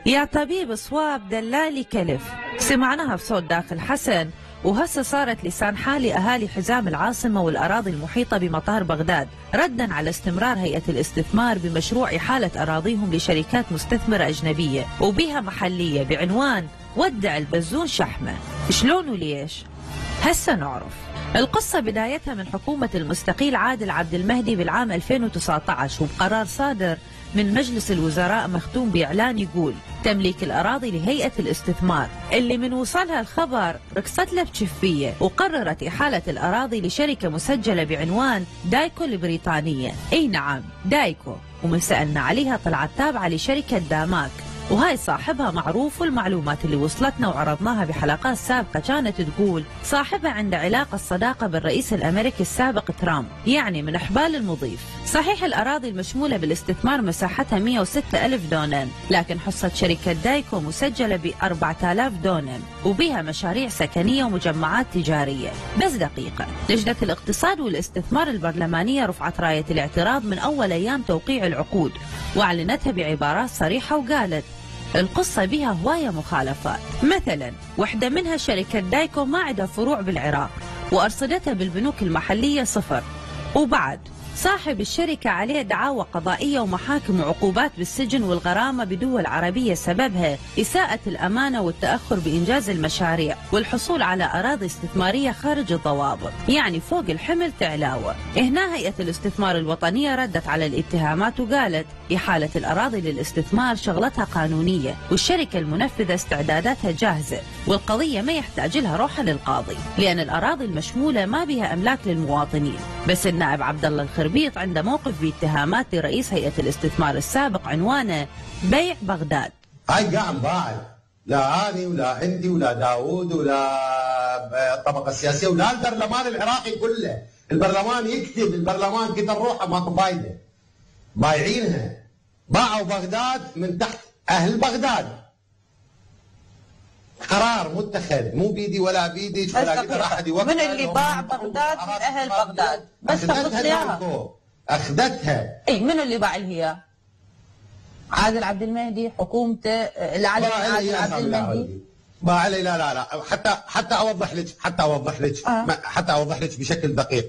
يا طبيب صواب دلالي كلف، سمعناها في صوت داخل حسن، وهسه صارت لسان حال أهالي حزام العاصمة والأراضي المحيطة بمطار بغداد ردا على استمرار هيئة الاستثمار بمشروع إحالة أراضيهم لشركات مستثمرة أجنبية وبها محلية بعنوان ودع البزون شحمة. شلون وليش؟ هسه نعرف. القصة بدايتها من حكومة المستقيل عادل عبد المهدي بالعام 2019، وبقرار صادر من مجلس الوزراء مختوم بإعلان يقول تمليك الأراضي لهيئة الاستثمار، اللي من وصلها الخبر ركصت له بشفية وقررت إحالة الأراضي لشركة مسجلة بعنوان دايكو البريطانية. أي نعم دايكو، ومن سألنا عليها طلعت تابعة لشركة داماك، وهاي صاحبها معروف، والمعلومات اللي وصلتنا وعرضناها بحلقات سابقة كانت تقول صاحبها عنده علاقة صداقة بالرئيس الأمريكي السابق ترامب، يعني من حبال المضيف. صحيح الأراضي المشمولة بالاستثمار مساحتها 106 ألف دونم، لكن حصة شركة دايكو مسجلة ب 4000 دونم، وبها مشاريع سكنية ومجمعات تجارية. بس دقيقة، لجنة الاقتصاد والاستثمار البرلمانية رفعت راية الاعتراض من أول أيام توقيع العقود، وأعلنتها بعبارات صريحة وقالت القصة بها هواية مخالفات. مثلا واحدة منها شركة دايكو ما عندها فروع بالعراق وأرصدتها بالبنوك المحلية 0، وبعد صاحب الشركة عليه دعاوى قضائية ومحاكم وعقوبات بالسجن والغرامة بدول عربية سببها إساءة الأمانة والتأخر بإنجاز المشاريع والحصول على أراضي استثمارية خارج الضوابط، يعني فوق الحمل تعلاوة. هنا هيئة الاستثمار الوطنية ردت على الاتهامات وقالت إحالة الأراضي للاستثمار شغلتها قانونية، والشركة المنفذة استعداداتها جاهزة، والقضية ما يحتاج لها روحة للقاضي، لأن الأراضي المشمولة ما بها أملاك للمواطنين. بس النائب عبد الله الخربيط عنده موقف باتهامات لرئيس هيئة الاستثمار السابق عنوانه بيع بغداد. هاي قاع مباعد، لا أنا ولا عندي ولا داوود ولا الطبقة السياسية ولا البرلمان العراقي كله. البرلمان يكتب، البرلمان كتر روحه ماكو فايدة. بايعينها، باعوا بغداد من تحت أهل بغداد. قرار متخذ مو بيدي ولا بيدك ولا قدر أحد يوقف. من اللي باع بغداد من أهل بغداد؟ بس تاخذ ليها. أخذتها. أي من اللي باع لها؟ عادل عبد المهدي، حكومته العلي عادل عبد المهدي. ما علي، لا حتى اوضح لك حتى اوضح لك بشكل دقيق.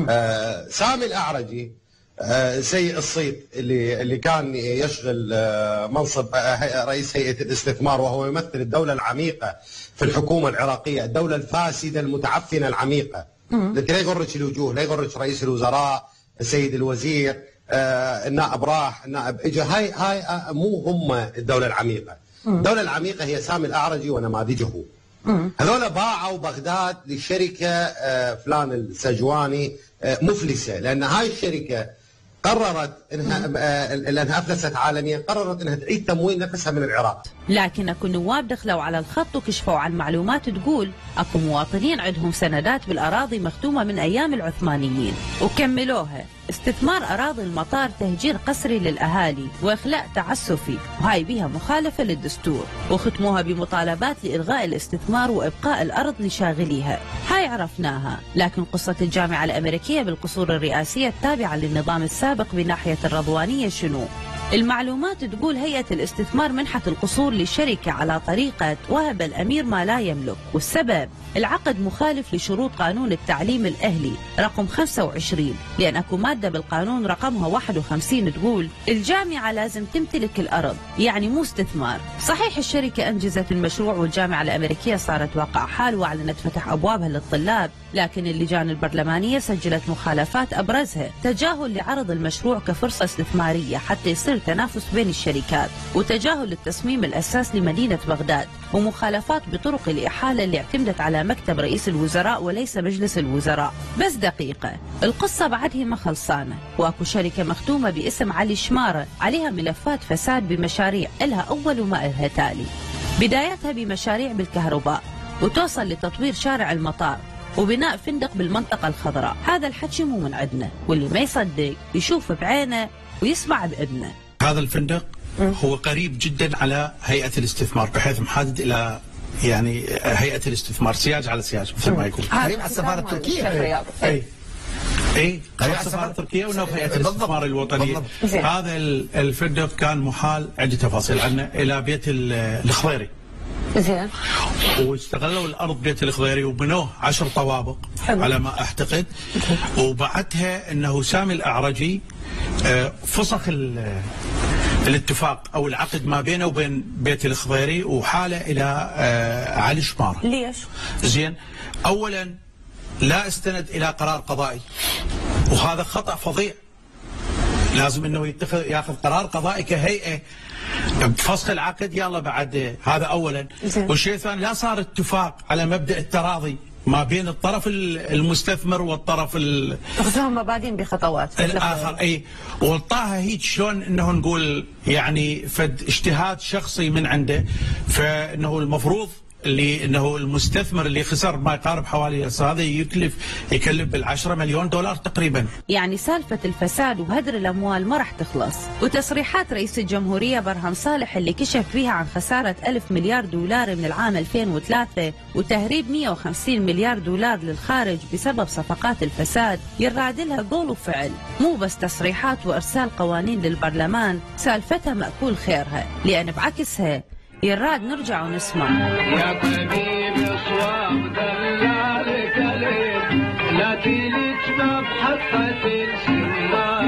سامي الاعرجي سيء الصيت اللي كان يشغل منصب رئيس هيئة الاستثمار، وهو يمثل الدولة العميقة في الحكومة العراقية، الدولة الفاسدة المتعفنة العميقة التي لا يغرك الوجوه، لا يغرك رئيس الوزراء، السيد الوزير، النائب راح، النائب اجى. هاي مو هم الدولة العميقة. الدولة العميقة هي سامي الأعرجي ونماذجه. هذول باعوا بغداد لشركة فلان السجواني مفلسة، لأن هاي الشركة قررت لأنها أفلست عالميا، قررت أنها تعيد تمويل نفسها من العراق. لكن اكو نواب دخلوا على الخط وكشفوا عن معلومات تقول اكو مواطنين عندهم سندات بالأراضي مختومة من أيام العثمانيين، وكملوها استثمار أراضي المطار تهجير قسري للأهالي وإخلاء تعسفي، وهاي بها مخالفة للدستور، وختموها بمطالبات لإلغاء الاستثمار وإبقاء الأرض لشاغليها. هاي عرفناها، لكن قصة الجامعة الأمريكية بالقصور الرئاسية التابعة للنظام السابق بناحية الرضوانية شنو؟ المعلومات تقول هيئة الاستثمار منحت القصور للشركة على طريقة وهب الأمير ما لا يملك، والسبب العقد مخالف لشروط قانون التعليم الأهلي رقم 25، لأن اكو مادة بالقانون رقمها 51 تقول الجامعة لازم تمتلك الأرض، يعني مو استثمار. صحيح الشركة أنجزت المشروع والجامعة الأمريكية صارت واقع حال وأعلنت فتح أبوابها للطلاب، لكن اللجان البرلمانية سجلت مخالفات أبرزها تجاهل لعرض المشروع كفرصة استثمارية حتى يصير تنافس بين الشركات، وتجاهل التصميم الأساس لمدينة بغداد، ومخالفات بطرق الإحالة اللي اعتمدت على مكتب رئيس الوزراء وليس مجلس الوزراء. بس دقيقة، القصة بعدها ما خلصانة، واكو شركة مختومة باسم علي شمارة عليها ملفات فساد بمشاريع إلها أول وما إلها تالي، بدايتها بمشاريع بالكهرباء وتوصل لتطوير شارع المطار وبناء فندق بالمنطقة الخضراء. هذا الحكي مو من عندنا، واللي ما يصدق يشوف بعينه ويسمع بإذنه. هذا الفندق هو قريب جدا على هيئة الاستثمار، بحيث محدد إلى يعني هيئة الاستثمار، سياج على سياج مثل ما يقول. قريب على السفارة التركية. أي اي قرار السفاره التركيه ونوف هيئه الاستثمار الوطنيه. هذا الفندق كان محال عده تفاصيل عنه الى بيت الخضيري. زين. واستغلوا الارض بيت الخضيري وبنوه 10 طوابق على ما اعتقد. وبعدها انه سامي الاعرجي فسخ الاتفاق او العقد ما بينه وبين بيت الخضيري وحاله الى علي شمار. ليش؟ زين. اولا لا استند الى قرار قضائي، وهذا خطا فظيع. لازم انه ياخذ قرار قضائي كهيئه بفسخ العقد. يلا بعد هذا اولا. والشيء الثاني لا صار اتفاق على مبدا التراضي ما بين الطرف المستثمر والطرف هم بادين بخطوات الاخر. اي والطاها هيك شلون انه نقول يعني فد اجتهاد شخصي من عنده. فانه المفروض اللي انه المستثمر اللي خسر ما يقارب حوالي هذا يكلف بال10 مليون دولار تقريبا. يعني سالفه الفساد وهدر الاموال ما راح تخلص. وتصريحات رئيس الجمهوريه برهم صالح اللي كشف فيها عن خساره 1000 مليار دولار من العام 2003 وتهريب 150 مليار دولار للخارج بسبب صفقات الفساد يراد لها قول وفعل، مو بس تصريحات وارسال قوانين للبرلمان. سالفتها مأكول خيرها، لان بعكسها يراد نرجع ونسمع. يا طبيب اصواب دلالك عليك لا تيجي تبحث السماء